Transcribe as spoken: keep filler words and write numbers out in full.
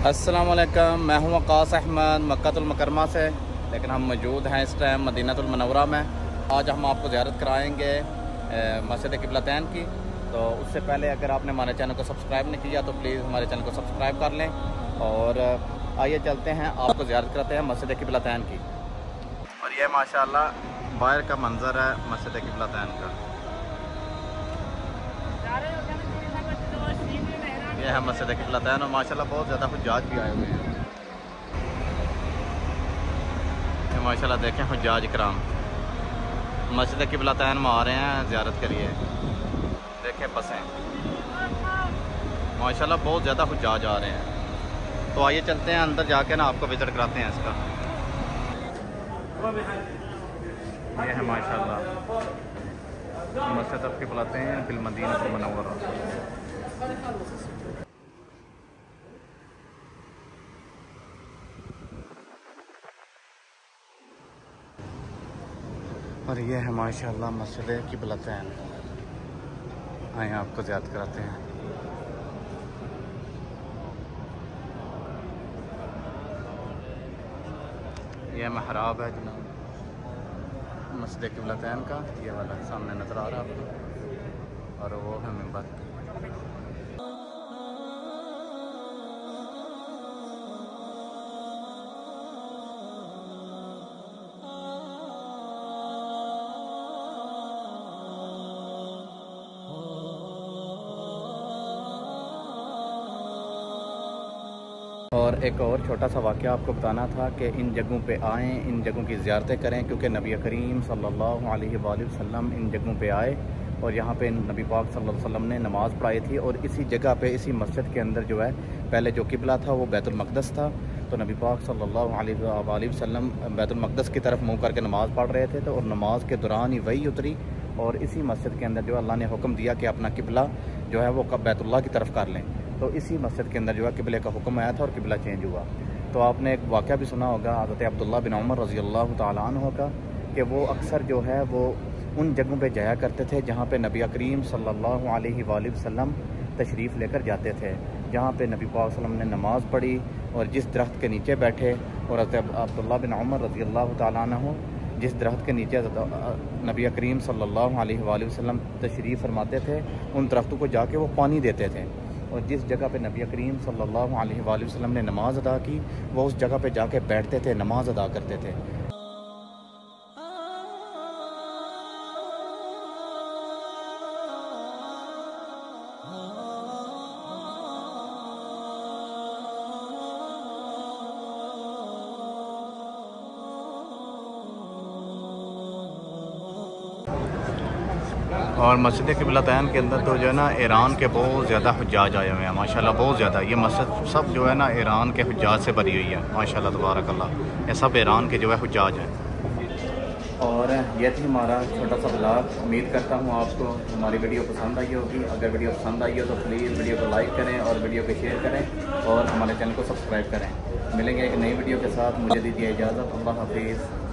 अस्सलामुअलैकुम, मैं हूँ वक़ास अहमद मक्कातुल मुकर्रमा से, लेकिन हम मौजूद हैं इस टाइम मदीनातुल मुनव्वरा में। आज हम आपको ज़ियारत कराएँगे मस्जिद क़िबलतैन की। तो उससे पहले अगर आपने हमारे चैनल को सब्सक्राइब नहीं किया तो प्लीज़ हमारे चैनल को सब्सक्राइब कर लें। और आइए चलते हैं, आपको ज़ियारत करते हैं मस्जिद क़िबलतैन की। और ये माशाअल्लाह बाहर का मंज़र है मस्जिद क़िबलतैन का। ये है मस्जिद क़िबलतैन और माशाल्लाह बहुत ज़्यादा हुज्जाज भी आए हुए हैं। ये माशाल्लाह देखें हुज्जाज कराम मस्जिद क़िबलतैन में आ रहे हैं, ज़ियारत करिए। देखें बसें, माशाल्लाह बहुत ज़्यादा हुज्जाज आ रहे हैं। तो आइए चलते हैं अंदर, जाके ना आपको विज़िट कराते हैं इसका। ये है माशाल्लाह मस्जिद क़िबलतैन बिल मदीनातुल मुनव्वरा। और ये है माशाअल्लाह मस्जिद क़िबलतैन। आए आपको ज़ियारत कराते हैं। यह महराब है जनाब मस्जिद क़िबलतैन का, ये वाला सामने नज़र आ रहा है आपको, और वो है मिंबर। और एक और छोटा सा वाक़या आपको बताना था कि इन जगहों पे आएँ, इन जगहों की ज़ियारतें करें, क्योंकि नबी करीम सल्लल्लाहु अलैहि वसल्लम इन जगहों पे आए और यहाँ पे नबी पाक सल्लल्लाहु अलैहि वसल्लम ने नमाज़ पढ़ाई थी। और इसी जगह पे, इसी मस्जिद के अंदर जो है, पहले जो किबला था वो बैतुल मक़दस था। तो नबी पाक सल्लल्लाहु अलैहि वसल्लम बैतुल मक़दस की तरफ मुँह करके नमाज़ पढ़ रहे थे। तो और नमाज के दौरान ही वही उतरी और इसी मस्जिद के अंदर जो अल्लाह ने हुक्म दिया कि अपना किबला जो है वो बैतुल्लाह की तरफ कर लें। तो इसी मस्जिद के अंदर जो है किबले का हुक्म आया था और किबला चेंज हुआ। तो आपने एक वाक़या भी सुना होगा हज़रत अब्दुल्लाह बिन उमर रज़ी अल्लाह तआला अन्हु का, कि वो अक्सर जो है वो उन जगहों पे जाया करते थे जहाँ पे नबी करीम सल्लल्लाहु अलैहि वसल्लम तशरीफ़ लेकर जाते थे, जहाँ पे नबी पाक सल्लल्लाहु अलैहि वसल्लम ने नमाज़ पढ़ी और जिस दरख्त के नीचे बैठे, और हज़रत अब्दुल्लाह बिन उमर रज़ी अल्लाह तआला अन्हु जिस दरख्त के नीचे नबी करीम सल्लल्लाहु अलैहि वसल्लम तशरीफ़ फरमाते थे, उन दरख्तों को जाके वो पानी देते थे। और जिस जगह पे नबी करीम सल्लल्लाहु अलैहि वसल्लम ने नमाज़ अदा की, वो उस जगह पे जाके बैठते थे, नमाज़ अदा करते थे। और मस्जिद क़िबलतैन के अंदर तो जो है ना ईरान के बहुत ज़्यादा हुज्जाज आए हुए हैं माशाल्लाह, बहुत ज़्यादा। ये मस्जिद सब जो है ना ईरान के हुज्जाज से भरी हुई है माशाल्लाह तबारकल्लाह। ये सब ईरान के जो है हुज्जाज हैं। और ये थी हमारा छोटा सा ब्लॉग। उम्मीद करता हूँ आपको हमारी वीडियो पसंद आई होगी। अगर वीडियो पसंद आई हो तो प्लीज़ वीडियो को लाइक करें और वीडियो को शेयर करें और हमारे चैनल को सब्सक्राइब करें। मिलेंगे एक नई वीडियो के साथ, मुझे दीजिए इजाज़त। अल्लाह हाफिज़।